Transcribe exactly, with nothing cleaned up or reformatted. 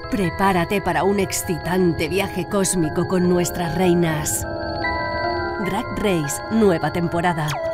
Prepárate para un excitante viaje cósmico con nuestras reinas. Drag Race, nueva temporada.